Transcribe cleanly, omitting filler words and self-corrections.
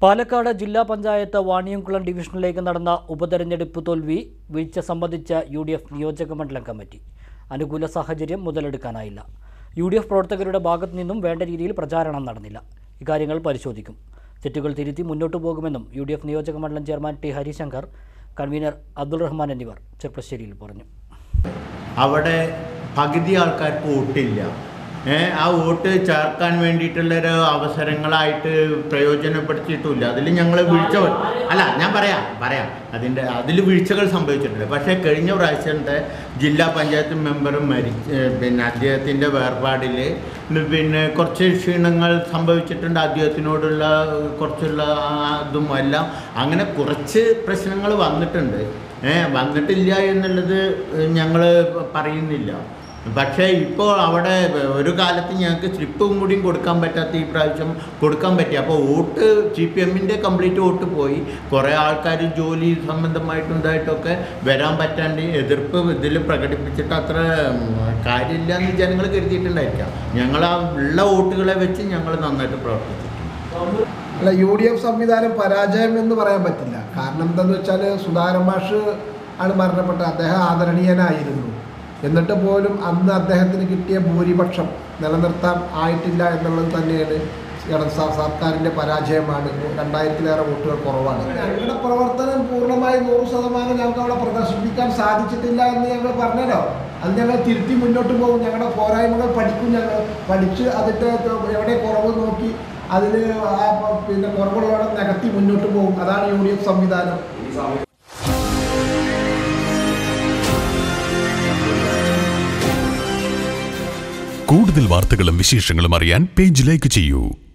പാലക്കാട് ജില്ലാ പഞ്ചായത്ത് വാണിയംകുളം ഡിവിഷനിലേക്ക് നടന്ന ഉപതെരഞ്ഞെടുപ്പ് തോൽവി വീഴ്ച സംബന്ധിച്ച UDF നിയോജക മണ്ഡലം കമ്മിറ്റി അനുകൂല സാഹചര്യം മുതലെടുക്കാനായില്ല. UDF പ്രവർത്തകരുടെ ഭാഗത്തു നിന്നും വേണ്ട രീതിയിൽ പ്രചാരണം നടന്നില്ല. ഇക്കാര്യങ്ങൾ പരിശോധിക്കും. തെറ്റുകൾ തിരുത്തി മുന്നോട്ടു പോകുമെന്നും UDF നിയോജക മണ്ഡലം chairman T Harishankar, convener Abdul Rahman എന്നിവർ ചെർപ്പശ്ശേരിയിൽ പറഞ്ഞു. അവിടെ പകുതി ആൾക്കാർക്ക് വോട്ടില്ല. ആ വോട്ട് ചേർക്കാൻ വേണ്ടിയിട്ടുള്ളൊരു അവസരങ്ങളായിട്ട് പ്രയോജനപ്പെടുത്തിയിട്ടില്ല. അതിൽ ഞങ്ങൾ ഞാൻ പറയാം അതിൽ വീഴ്ചകൾ സംഭവിച്ചിട്ടുണ്ട്. പക്ഷേ കഴിഞ്ഞ പ്രാവശ്യത്തെ ജില്ലാ പഞ്ചായത്ത് മെമ്പർ അദ്ദേഹത്തിൻ്റെ വേർപാടിൽ കുറച്ച് ക്ഷീണങ്ങൾ സംഭവിച്ചിട്ടുണ്ട്. അദ്ദേഹത്തിനോടുള്ള കുറച്ചുള്ള അതും എല്ലാം അങ്ങനെ കുറച്ച് പ്രശ്നങ്ങൾ വന്നിട്ടില്ല എന്നുള്ളത് ഞങ്ങൾ പറയുന്നില്ല. പക്ഷേ ഇപ്പോൾ അവിടെ ഒരു കാലത്ത് ഞങ്ങൾക്ക് സ്ലിപ്പും കൂടിയും കൊടുക്കാൻ പറ്റാത്ത ഈ പ്രാവശ്യം കൊടുക്കാൻ പറ്റി. അപ്പോൾ വോട്ട് CPMൻ്റെ കംപ്ലീറ്റ് വോട്ട് പോയി. കുറേ ആൾക്കാർ ജോലി സംബന്ധമായിട്ടുണ്ടായിട്ടൊക്കെ വരാൻ പറ്റാണ്ട് എതിർപ്പ് ഇതിൽ പ്രകടിപ്പിച്ചിട്ട് അത്ര കാര്യമില്ല എന്ന് ജനങ്ങൾ കരുതിയിട്ടുണ്ടായിരിക്കാം. ഞങ്ങൾ ആ ഉള്ള വോട്ടുകളെ വെച്ച് ഞങ്ങൾ നന്നായിട്ട് പ്രവർത്തിച്ചിട്ടുണ്ട്. അല്ല, UDF സംവിധാനം പരാജയം എന്ന് പറയാൻ പറ്റില്ല. കാരണം എന്താണെന്ന് വെച്ചാൽ സുധാകരൻ മാഷ് ആണ് മരണപ്പെട്ടത്. അദ്ദേഹം ആദരണീയനായിരുന്നു. എന്നിട്ട് പോലും അന്ന് അദ്ദേഹത്തിന് കിട്ടിയ ഭൂരിപക്ഷം നിലനിർത്താൻ ആയിട്ടില്ല എന്നുള്ളത് തന്നെയാണ് സർക്കാരിൻ്റെ പരാജയമാണ്. 2000-ലേറെ വോട്ടുകൾ കുറവാണ്. ഞങ്ങളുടെ പ്രവർത്തനം പൂർണ്ണമായി 100% ഞങ്ങൾക്ക് അവിടെ പ്രദർശിപ്പിക്കാൻ സാധിച്ചിട്ടില്ല എന്ന് ഞങ്ങൾ പറഞ്ഞല്ലോ. അത് ഞങ്ങൾ തിരുത്തി മുന്നോട്ട് പോകും. ഞങ്ങളുടെ പോരായ്മകൾ പഠിക്കും. ഞങ്ങൾ പഠിച്ച് അതിൻ്റെ എവിടെ കുറവ് നോക്കി അതിൽ കുറവുകളോടെ നികത്തി മുന്നോട്ട് പോകും. അതാണ് UDF സംവിധാനം. കൂടുതൽ വാർത്തകളും വിശേഷങ്ങളും അറിയാൻ പേജ് ലൈക്ക് ചെയ്യൂ.